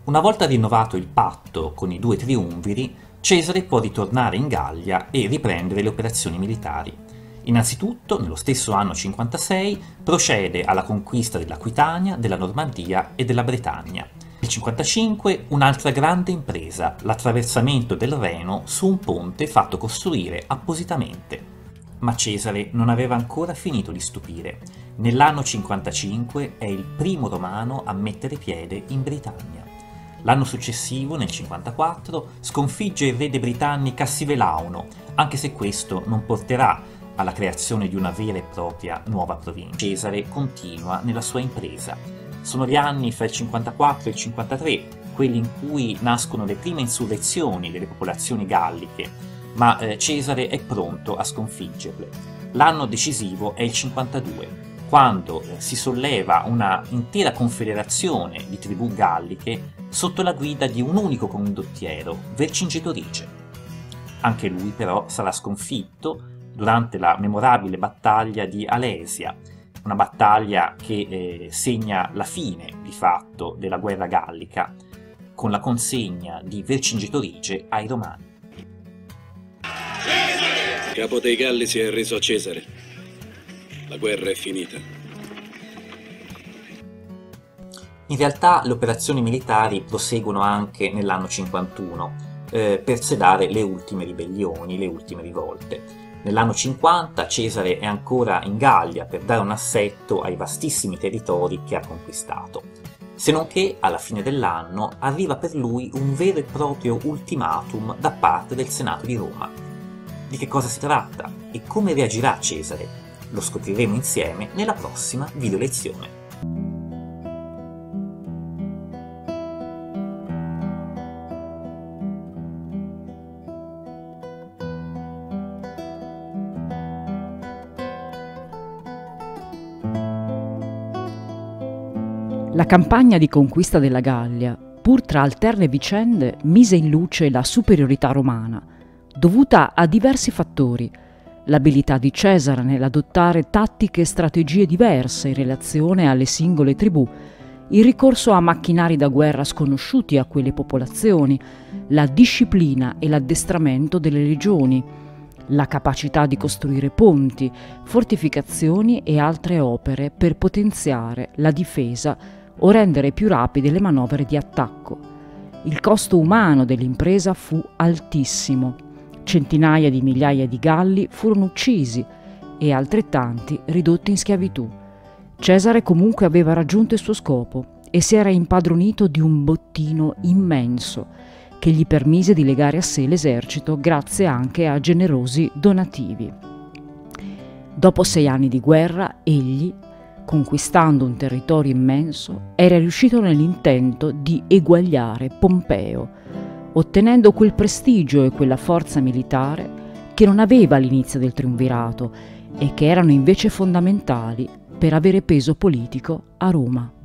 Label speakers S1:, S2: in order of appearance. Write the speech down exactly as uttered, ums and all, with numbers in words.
S1: Una volta rinnovato il patto con i due triumviri, Cesare può ritornare in Gallia e riprendere le operazioni militari. Innanzitutto, nello stesso anno cinquantasei, procede alla conquista dell'Aquitania, della Normandia e della Bretagna. Nel cinquantacinque un'altra grande impresa, l'attraversamento del Reno su un ponte fatto costruire appositamente. Ma Cesare non aveva ancora finito di stupire. Nell'anno cinquantacinque è il primo romano a mettere piede in Britannia. L'anno successivo, nel cinquantaquattro, sconfigge il re dei Britanni Cassivelauno, anche se questo non porterà alla creazione di una vera e propria nuova provincia. Cesare continua nella sua impresa. Sono gli anni fra il cinquantaquattro e il cinquantatré, quelli in cui nascono le prime insurrezioni delle popolazioni galliche, ma eh, Cesare è pronto a sconfiggerle. L'anno decisivo è il cinquantadue, quando eh, si solleva una intera confederazione di tribù galliche sotto la guida di un unico condottiero, Vercingetorige. Anche lui però sarà sconfitto durante la memorabile battaglia di Alesia, una battaglia che eh, segna la fine di fatto della guerra gallica, con la consegna di Vercingetorige ai Romani.
S2: Il capo dei Galli si è arreso a Cesare. La guerra è finita.
S1: In realtà le operazioni militari proseguono anche nell'anno cinquantuno, eh, per sedare le ultime ribellioni, le ultime rivolte. Nell'anno cinquanta Cesare è ancora in Gallia per dare un assetto ai vastissimi territori che ha conquistato, se non che alla fine dell'anno arriva per lui un vero e proprio ultimatum da parte del Senato di Roma. Di che cosa si tratta e come reagirà Cesare? Lo scopriremo insieme nella prossima video lezione.
S3: La campagna di conquista della Gallia, pur tra alterne vicende, mise in luce la superiorità romana, dovuta a diversi fattori: l'abilità di Cesare nell'adottare tattiche e strategie diverse in relazione alle singole tribù, il ricorso a macchinari da guerra sconosciuti a quelle popolazioni, la disciplina e l'addestramento delle legioni, la capacità di costruire ponti, fortificazioni e altre opere per potenziare la difesa o rendere più rapide le manovre di attacco. Il costo umano dell'impresa fu altissimo. Centinaia di migliaia di Galli furono uccisi e altrettanti ridotti in schiavitù. Cesare comunque aveva raggiunto il suo scopo e si era impadronito di un bottino immenso che gli permise di legare a sé l'esercito grazie anche a generosi donativi. Dopo sei anni di guerra, egli, conquistando un territorio immenso, era riuscito nell'intento di eguagliare Pompeo, ottenendo quel prestigio e quella forza militare che non aveva all'inizio del triumvirato e che erano invece fondamentali per avere peso politico a Roma.